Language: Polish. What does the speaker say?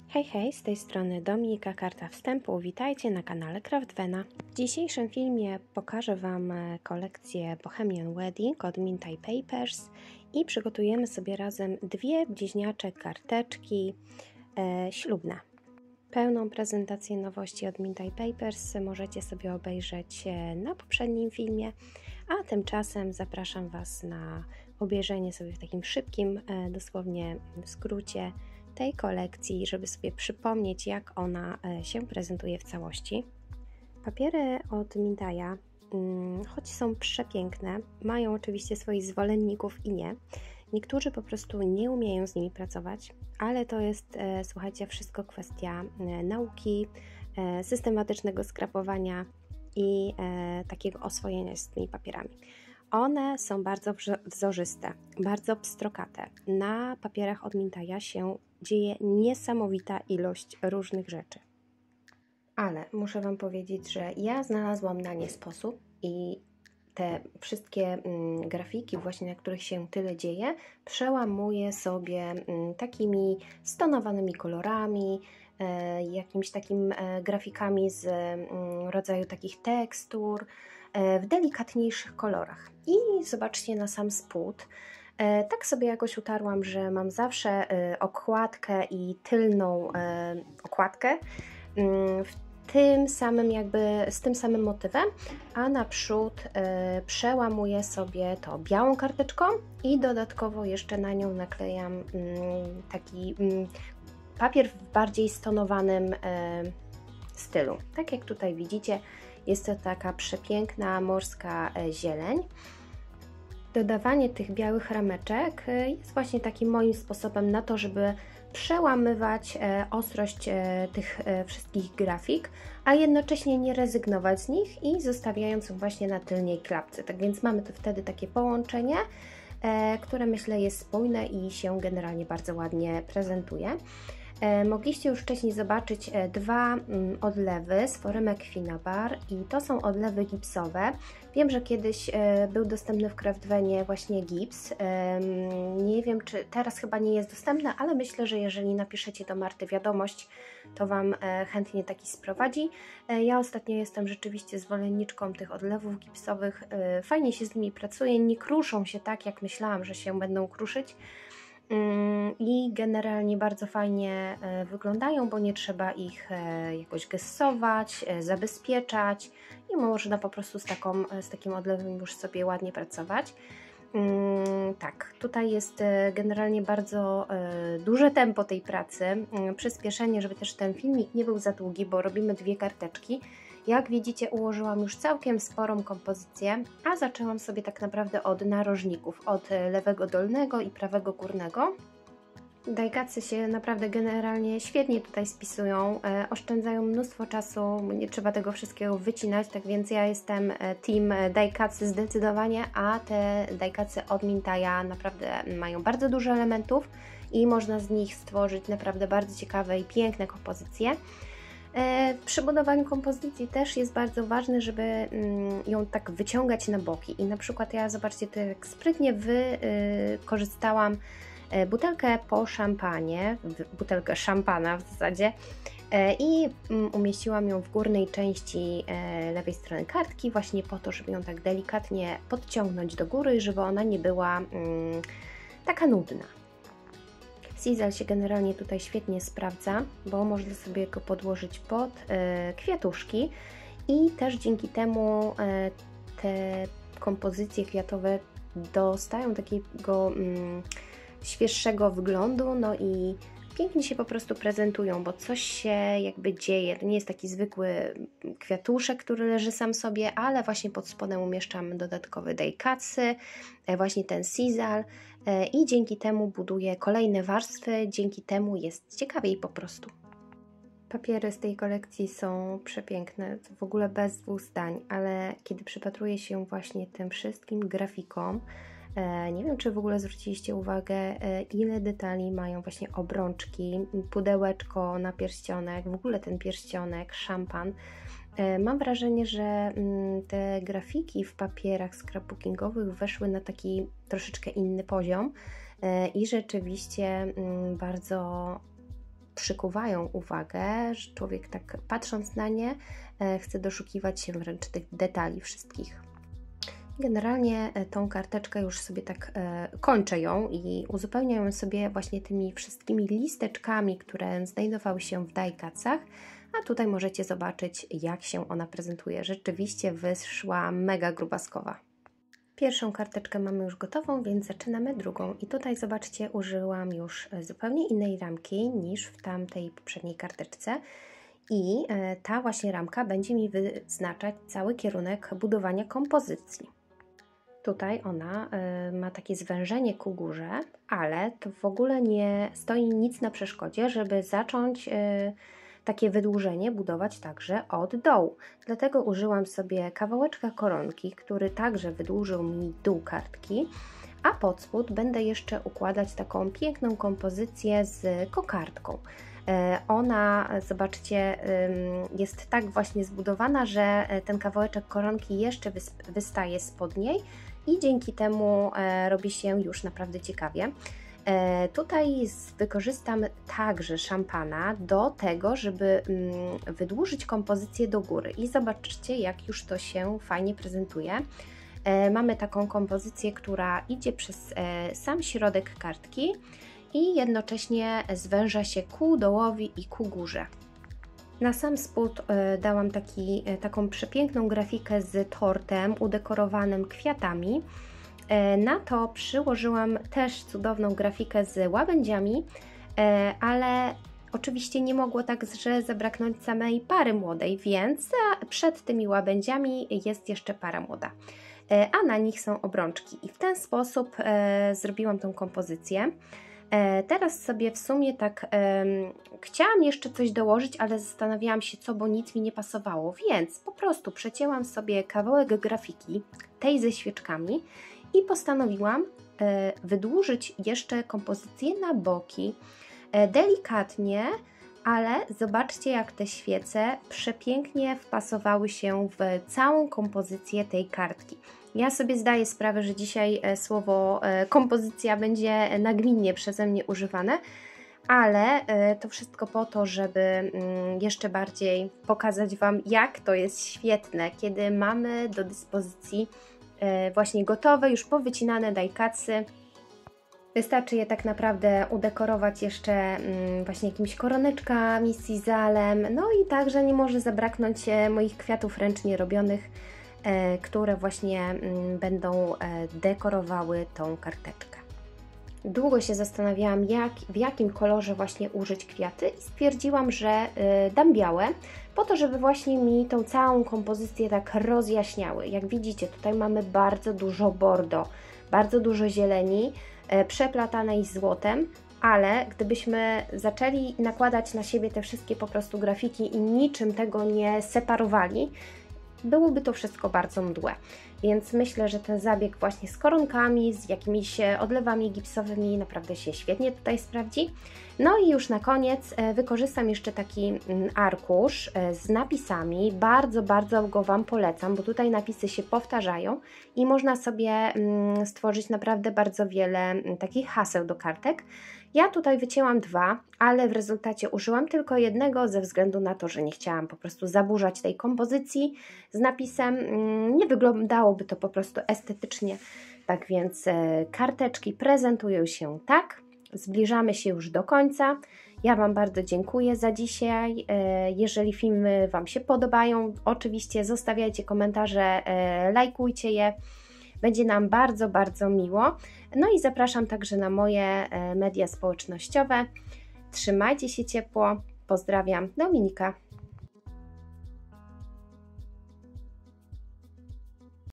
Hej, hej, z tej strony Dominika, karta wstępu. Witajcie na kanale Craftwena. W dzisiejszym filmie pokażę Wam kolekcję Bohemian Wedding od Minty Papers i przygotujemy sobie razem dwie bliźniacze karteczki ślubne. Pełną prezentację nowości od Minty Papers możecie sobie obejrzeć na poprzednim filmie, a tymczasem zapraszam Was na obejrzenie sobie w takim szybkim, dosłownie w skrócie, tej kolekcji, żeby sobie przypomnieć, jak ona się prezentuje w całości. Papiery od Minty'a, choć są przepiękne, mają oczywiście swoich zwolenników i nie. Niektórzy po prostu nie umieją z nimi pracować, ale to jest, słuchajcie, wszystko kwestia nauki, systematycznego skrapowania i takiego oswojenia się z tymi papierami. One są bardzo wzorzyste, bardzo pstrokate. Na papierach od Minty'a się dzieje niesamowita ilość różnych rzeczy. Ale muszę Wam powiedzieć, że ja znalazłam na nie sposób i te wszystkie grafiki, właśnie na których się tyle dzieje, przełamuję sobie takimi stonowanymi kolorami, jakimiś takim grafikami z rodzaju takich tekstur, w delikatniejszych kolorach. I zobaczcie na sam spód. Tak sobie jakoś utarłam, że mam zawsze okładkę i tylną okładkę z tym samym motywem, a naprzód przełamuję sobie to białą karteczką i dodatkowo jeszcze na nią naklejam taki papier w bardziej stonowanym stylu. Tak jak tutaj widzicie, jest to taka przepiękna morska zieleń. Dodawanie tych białych rameczek jest właśnie takim moim sposobem na to, żeby przełamywać ostrość tych wszystkich grafik, a jednocześnie nie rezygnować z nich i zostawiając ją właśnie na tylnej klapce. Tak więc mamy tu wtedy takie połączenie, które myślę jest spójne i się generalnie bardzo ładnie prezentuje. Mogliście już wcześniej zobaczyć dwa odlewy z foremek Finabar i to są odlewy gipsowe. Wiem, że kiedyś był dostępny w Craftwenie właśnie gips. Nie wiem, czy teraz chyba nie jest dostępny, ale myślę, że jeżeli napiszecie do Marty wiadomość, to Wam chętnie taki sprowadzi. Ja ostatnio jestem rzeczywiście zwolenniczką tych odlewów gipsowych. Fajnie się z nimi pracuje, nie kruszą się tak, jak myślałam, że się będą kruszyć. I generalnie bardzo fajnie wyglądają, bo nie trzeba ich jakoś gessować, zabezpieczać i można po prostu z takim odlewem już sobie ładnie pracować. Tak, tutaj jest generalnie bardzo duże tempo tej pracy, przyspieszenie, żeby też ten filmik nie był za długi, bo robimy dwie karteczki. Jak widzicie, ułożyłam już całkiem sporą kompozycję, a zaczęłam sobie tak naprawdę od narożników, od lewego dolnego i prawego górnego. Dajkacy się naprawdę generalnie świetnie tutaj spisują, oszczędzają mnóstwo czasu, nie trzeba tego wszystkiego wycinać, tak więc ja jestem team dajkacy zdecydowanie, a te dajkacy od Minty'a naprawdę mają bardzo dużo elementów i można z nich stworzyć naprawdę bardzo ciekawe i piękne kompozycje. Przy budowaniu kompozycji też jest bardzo ważne, żeby ją tak wyciągać na boki i na przykład ja, zobaczcie, to jak sprytnie wykorzystałam butelkę po szampanie, butelkę szampana w zasadzie i umieściłam ją w górnej części lewej strony kartki właśnie po to, żeby ją tak delikatnie podciągnąć do góry, żeby ona nie była taka nudna. Sizzle się generalnie tutaj świetnie sprawdza, bo można sobie go podłożyć pod kwiatuszki i też dzięki temu te kompozycje kwiatowe dostają takiego świeższego wyglądu, no i pięknie się po prostu prezentują, bo coś się jakby dzieje. To nie jest taki zwykły kwiatuszek, który leży sam sobie, ale właśnie pod spodem umieszczamy dodatkowe dajkacy, właśnie ten sizzle i dzięki temu buduje kolejne warstwy, dzięki temu jest ciekawiej po prostu. Papiery z tej kolekcji są przepiękne, w ogóle bez dwóch zdań, ale kiedy przypatruję się właśnie tym wszystkim grafikom, nie wiem, czy w ogóle zwróciliście uwagę, ile detali mają właśnie obrączki, pudełeczko na pierścionek, w ogóle ten pierścionek, szampan. Mam wrażenie, że te grafiki w papierach scrapbookingowych weszły na taki troszeczkę inny poziom i rzeczywiście bardzo przykuwają uwagę, że człowiek tak patrząc na nie chce doszukiwać się wręcz tych detali wszystkich. Generalnie tą karteczkę już sobie tak kończę ją i uzupełniam ją sobie właśnie tymi wszystkimi listeczkami, które znajdowały się w die-cutsach, a tutaj możecie zobaczyć, jak się ona prezentuje. Rzeczywiście wyszła mega grubaskowa. Pierwszą karteczkę mamy już gotową, więc zaczynamy drugą. I tutaj zobaczcie, użyłam już zupełnie innej ramki niż w tamtej poprzedniej karteczce. I ta właśnie ramka będzie mi wyznaczać cały kierunek budowania kompozycji. Tutaj ona ma takie zwężenie ku górze, ale to w ogóle nie stoi nic na przeszkodzie, żeby zacząć takie wydłużenie budować także od dołu. Dlatego użyłam sobie kawałeczka koronki, który także wydłużył mi dół kartki, a pod spód będę jeszcze układać taką piękną kompozycję z kokardką. Ona, zobaczcie, jest tak właśnie zbudowana, że ten kawałeczek koronki jeszcze wystaje spod niej i dzięki temu robi się już naprawdę ciekawie. Tutaj wykorzystam także szampana do tego, żeby wydłużyć kompozycję do góry i zobaczcie, jak już to się fajnie prezentuje. Mamy taką kompozycję, która idzie przez sam środek kartki i jednocześnie zwęża się ku dołowi i ku górze. Na sam spód dałam taką przepiękną grafikę z tortem udekorowanym kwiatami. Na to przyłożyłam też cudowną grafikę z łabędziami, ale oczywiście nie mogło także zabraknąć samej pary młodej, więc przed tymi łabędziami jest jeszcze para młoda, a na nich są obrączki. I w ten sposób zrobiłam tą kompozycję. Teraz sobie w sumie tak chciałam jeszcze coś dołożyć, ale zastanawiałam się co, bo nic mi nie pasowało, więc po prostu przecięłam sobie kawałek grafiki, tej ze świeczkami i postanowiłam wydłużyć jeszcze kompozycję na boki, delikatnie, ale zobaczcie, jak te świece przepięknie wpasowały się w całą kompozycję tej kartki. Ja sobie zdaję sprawę, że dzisiaj słowo kompozycja będzie nagminnie przeze mnie używane, ale to wszystko po to, żeby jeszcze bardziej pokazać Wam, jak to jest świetne, kiedy mamy do dyspozycji właśnie gotowe, już powycinane die-cutsy. Wystarczy je tak naprawdę udekorować jeszcze właśnie jakimiś koroneczkami, sizalem, no i także nie może zabraknąć moich kwiatów ręcznie robionych, które właśnie będą dekorowały tą karteczkę. Długo się zastanawiałam, w jakim kolorze właśnie użyć kwiaty i stwierdziłam, że dam białe, po to, żeby właśnie mi tą całą kompozycję tak rozjaśniały. Jak widzicie, tutaj mamy bardzo dużo bordo, bardzo dużo zieleni, przeplatanej złotem, ale gdybyśmy zaczęli nakładać na siebie te wszystkie po prostu grafiki i niczym tego nie separowali, byłoby to wszystko bardzo mdłe. Więc myślę, że ten zabieg właśnie z koronkami, z jakimiś odlewami gipsowymi naprawdę się świetnie tutaj sprawdzi. No i już na koniec wykorzystam jeszcze taki arkusz z napisami. Bardzo, bardzo go Wam polecam, bo tutaj napisy się powtarzają i można sobie stworzyć naprawdę bardzo wiele takich haseł do kartek. Ja tutaj wycięłam 2, ale w rezultacie użyłam tylko jednego ze względu na to, że nie chciałam po prostu zaburzać tej kompozycji z napisem. Nie wyglądałoby to po prostu estetycznie. Tak więc karteczki prezentują się tak. Zbliżamy się już do końca. Ja Wam bardzo dziękuję za dzisiaj. Jeżeli filmy Wam się podobają, oczywiście zostawiajcie komentarze, lajkujcie je. Będzie nam bardzo, bardzo miło. No i zapraszam także na moje media społecznościowe. Trzymajcie się ciepło. Pozdrawiam, Dominika.